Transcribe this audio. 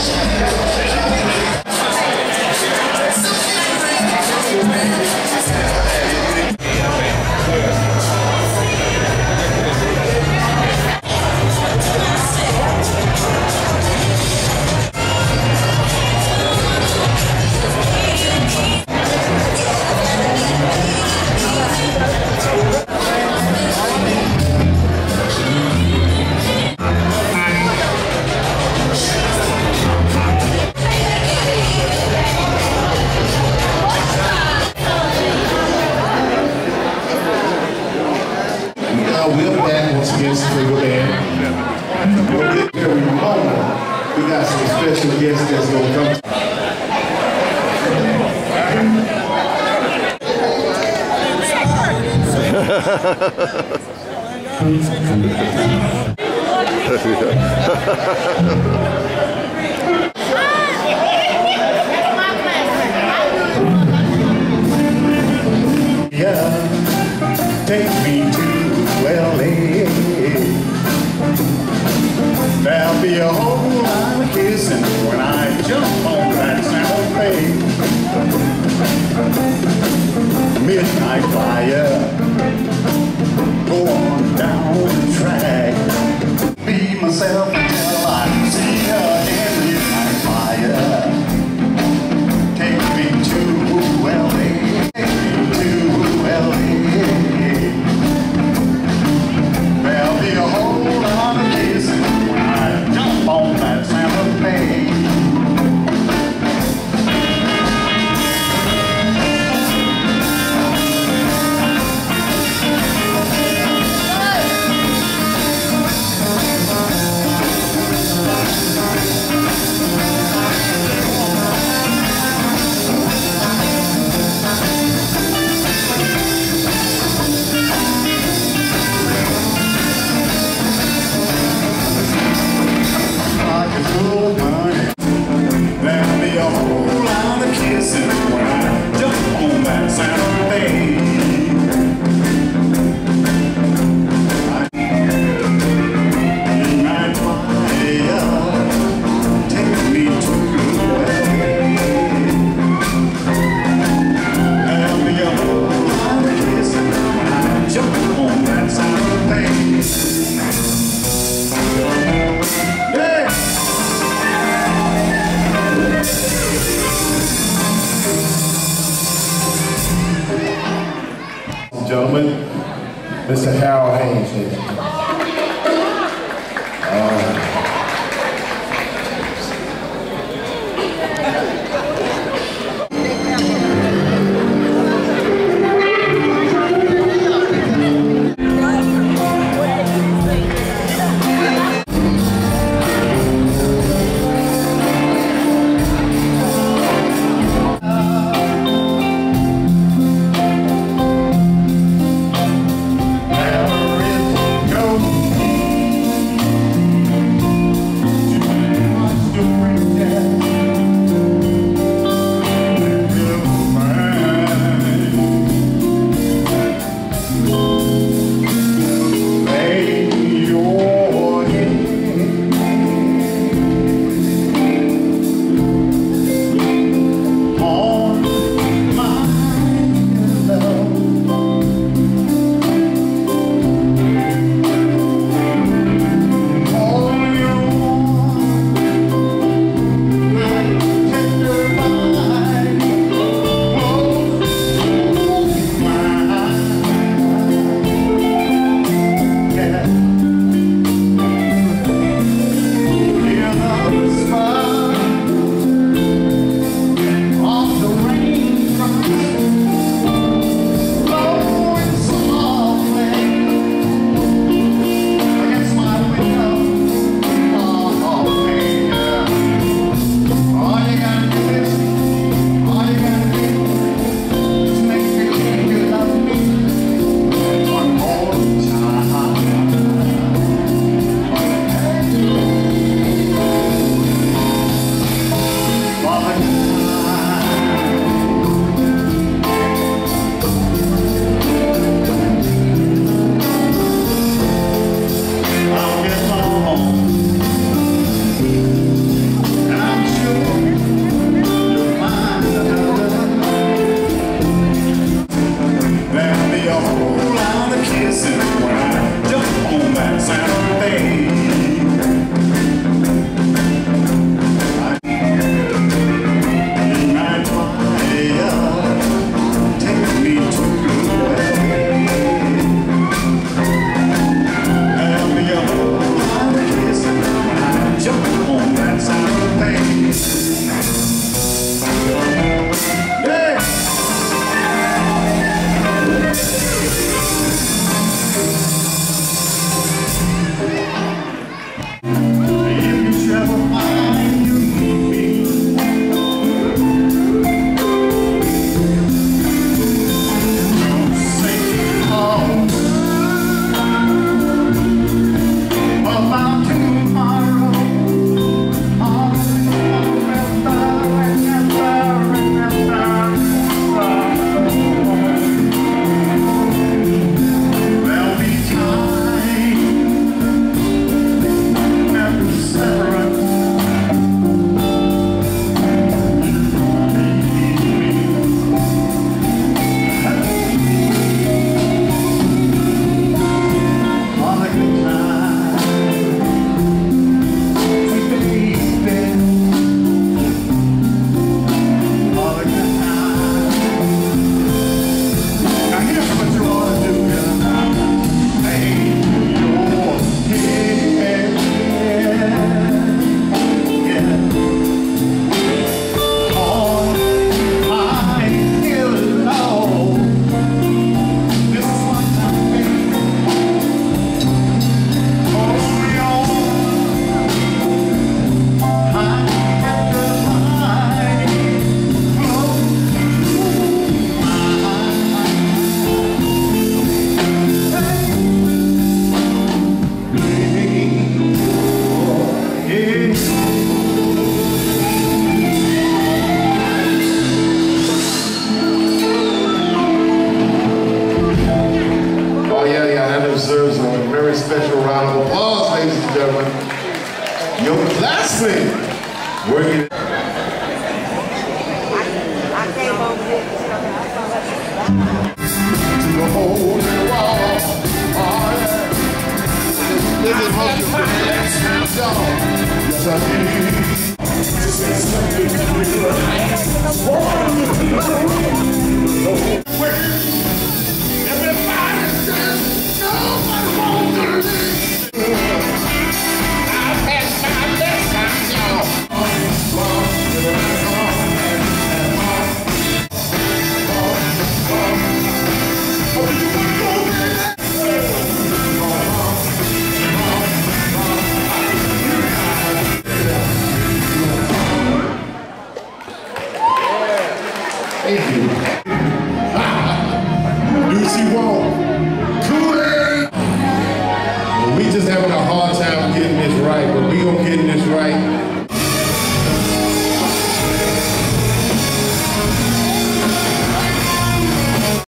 We're back once again, Sprinkle Band. We got some special guests that's going to come. Yeah, take me to LA. There'll be a whole lot of kissing when I jump on that Santa Fe. Midnight flyer, go on down the track. Be myself until I see her in midnight flyer. Take me to LA, take me to LA. There'll be a whole lot of kissing when I jump on that Santa Fe. Gentlemen, Mr. Harold Haynes, ladies and gentlemen. Yo, blasphemy. Working. I came over here. To the hole in the wall. Oh, yeah. This is most of the yes, I did. Just say something to everybody says nobody wants to leave. I've had my lessons, y'all. Thank you. Do she want Kool-Aid? We just having a hard time getting this right, but we gonna get this right.